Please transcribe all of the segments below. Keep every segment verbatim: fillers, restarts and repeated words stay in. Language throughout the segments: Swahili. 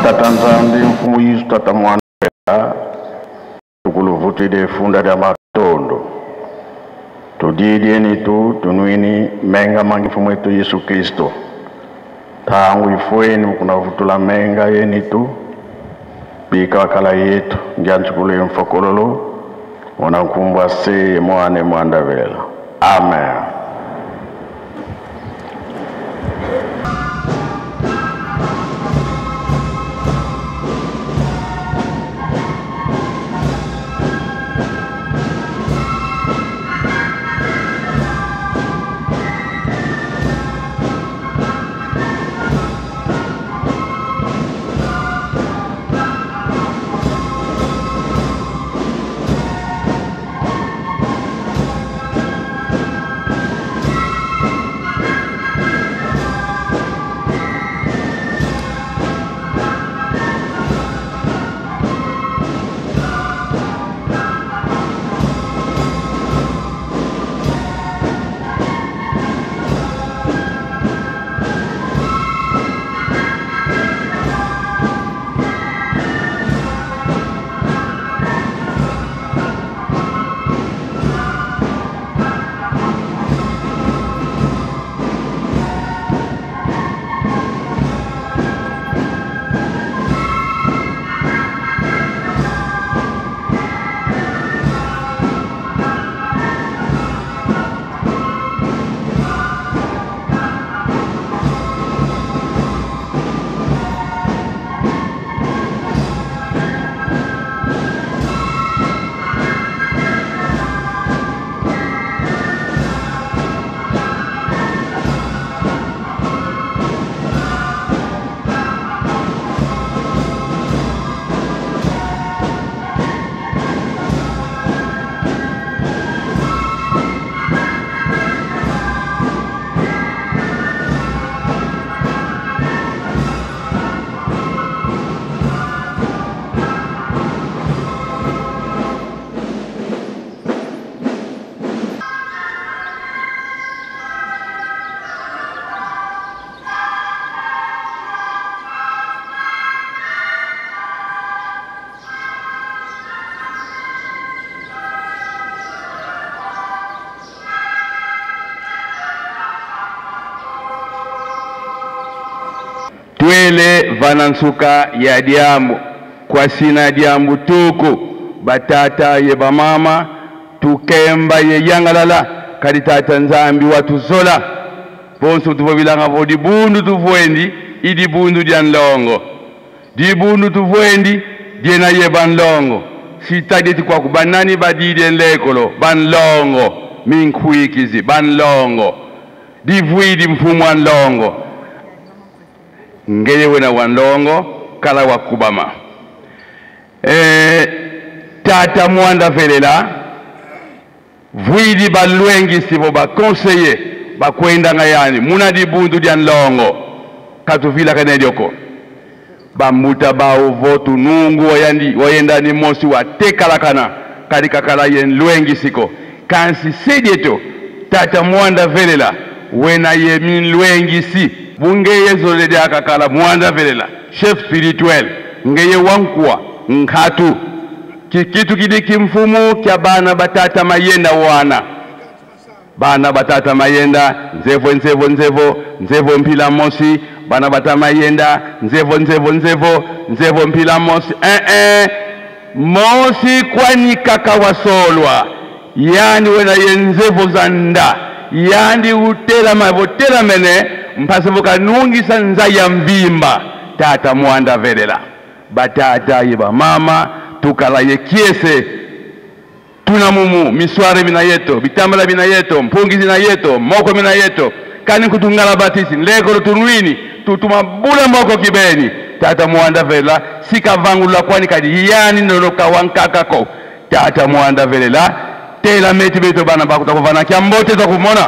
Tata Nzambi mfumu Yesu tata mwana tukuluvutide funda lya matondo tudidye tu tunwini menga mangi mfumu wetu Yesu Kristo tangu ifweni mkunavutula menga yeni tu bika wakala yetu njanchukule mfokololo wanankumbwa se mwane mwandavela. Amen. Twele vanansuka ya diambu kwa sina diambu tuku batata ye bamama tukemba ye yangalala kadi tata Nzambi watu zola bonso tuvobilanga vo dibundu tuvuendi idibundu dia nlongo dibundu tuvuendi diena ye banlongo sitadeti kwa kubanani badide nlekolo banlongo minkwikizi banlongo divuidi mfumu wa nlongo ngeye wena wanlongo kala wakubama e, tata mwanda velela vuidi balwengi sibo ba conseiller bakwenda ngayani muna dibundu dia nlongo katuvila kanedioko bamuta bawo votu nungu wayandi wayenda ni mosi wa tekalakana kadika kala yen lwengi siko kansi sedieto tata mwanda velela wena ye min lwengi si bungeye zolede akakala mwanda velela chef spirituel ngeye wankwa nkatu kikitu kidiki mfumu kya bana batata mayenda wana bana batata mayenda nzevo nzevo nzevo nzevo mpila mosi bana batata mayenda nzevo nzevo nzevo nzevo mpila mosi eh eh mosi kwani kaka wasolwa yani wena yenzevo zanda yani utela mavotela mene mpasevuka nungisa nza ya mvimba tata mwanda velela batata yeba mama tukala ye kiese tuna mumu misware mina yeto bitambala mina yeto mpungi zina yeto moko mina yeto kani kutungala batisi nleko tunwini tutuma bula moko kibeni tata mwanda velela sika vangula kwani kadi yani noloka wankakako tata mwanda velela tela meti beto bana bakuta kuvana kia mbote za kumona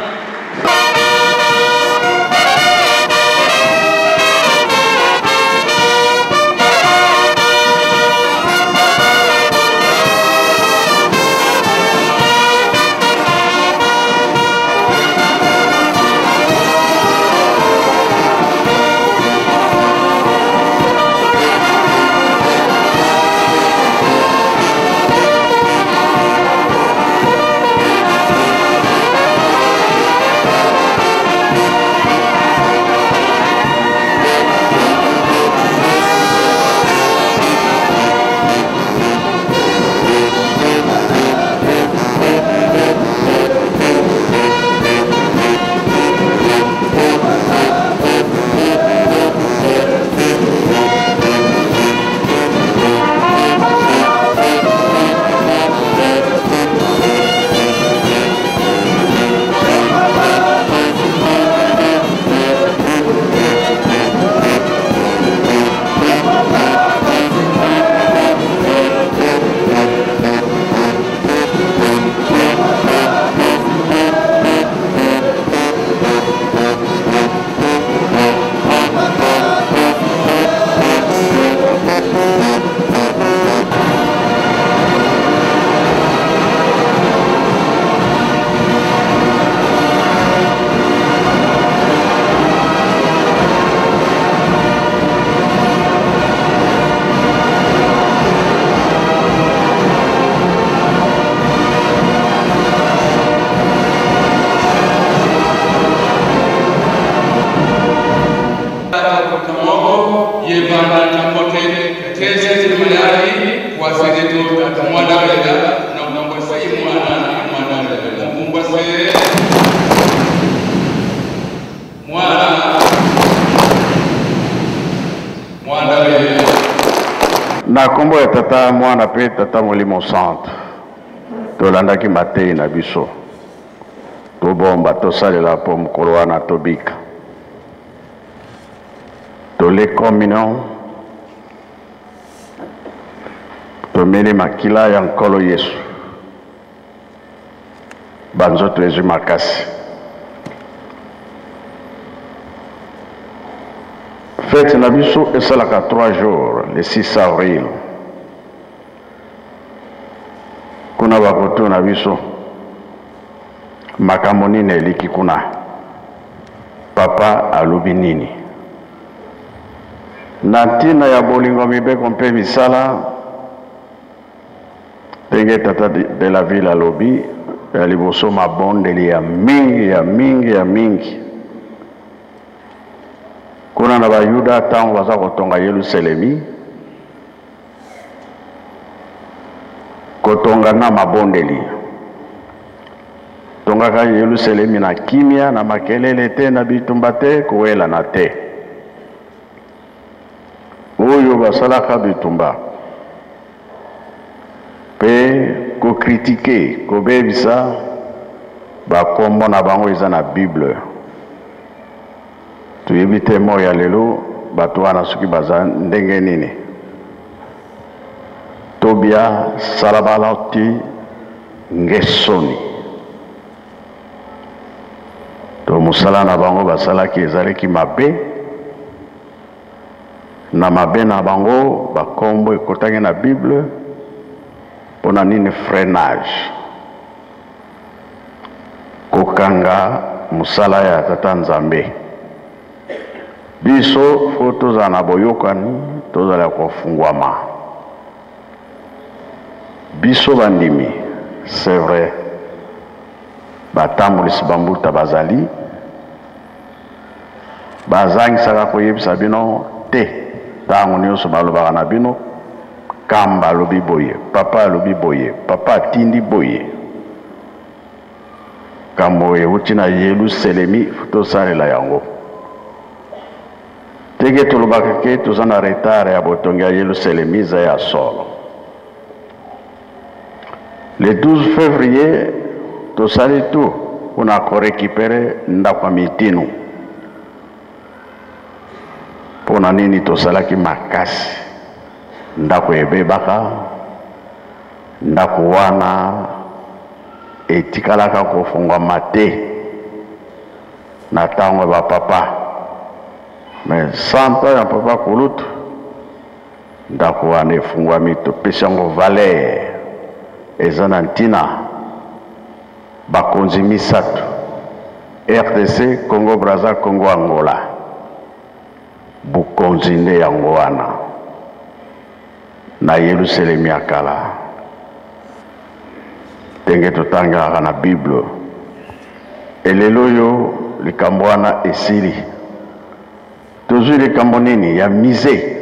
na kombo ya tata mwana pe tata molimo centre tolandaki matei na biso tobomba tosalela po mokolo wana tobika tole communion tomeli makila ya nkolo yesu banzoto ezwi makasi. Fête na biso esalaka trois jours, le six avril. Kuna bakoto na biso makambo nini eliki kuna papa alobi nini na ntina ya bolingo mibeko mpe misala ndenge tata de la ville alobi ya liboso mabondeli ya mingi ya mingi ya mingi kuna na bayuda ntango baza kotonga Yerusalemi kotonga na mabondeli tongaka Yerusalemi na kimia na makelele te na bitumba te kowela na te oyo basalaka bitumba pe kokritike kobebisa bakombo na bango eza na Bible. Tuyebi te moya lelo bato wana soki baza ndenge nini tobia salabala ti ngesoni to musala na bango basalaki ezalaki mabe na mabe na bango bakombo ekotaki na Bible mpona nini freinage kokanga musala ya tata Nzambe. Biso fo tozala na boyokani tozala kofungwama biso bandimi c'est vrai batambulisi bambuta bazali bazangisaka koyebisa bino te ntango nyonso balobaka na bino kamba alobi boye papa alobi boye papa atindi boye kambo euti na Yerusalemi tosalela yango teke tolobaka ke toza na retard ya botongi ya Yerusalemi eza ya solo. Le douze février tosali tu mpona korekipere ndako ya mitinu mpona nini tosalaki makasi ndako ebebaka ndako wana etikalaka kofungwama te na ntango ya bapapa mais santa ya papa kulutu ndako wana efungwami topesi yango valeur eza na ntina bakonzi misato R D C Congo Brazza Congo Angola bukonzi nde yango wana na Yerusalemi ya kala ndenge totangaka na Bible elelo oyo likambo wana esili tozwi likambo nini ya mize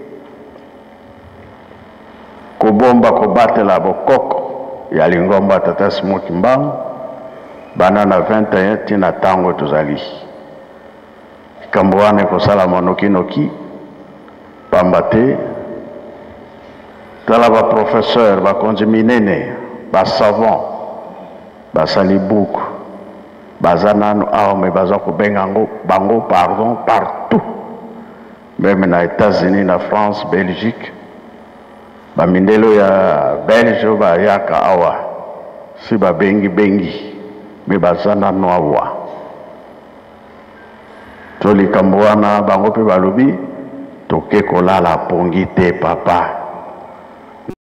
kobomba kobatela bokoko ya lingomba tata Smoki Mbangu bana na vingt et un tina tango tozali likambo wana ekosala monokinoki pamba te tala baprofesseur bakonzi minene basavant basali buku baza nano awa me baza kobenga bango pardon partout même na États-Unis na France Belgique bamindelo ya Belge bayaka awa si babengi bengi me baza nano awa to likambo wana bango mpe balobi toke kolala pongi te papa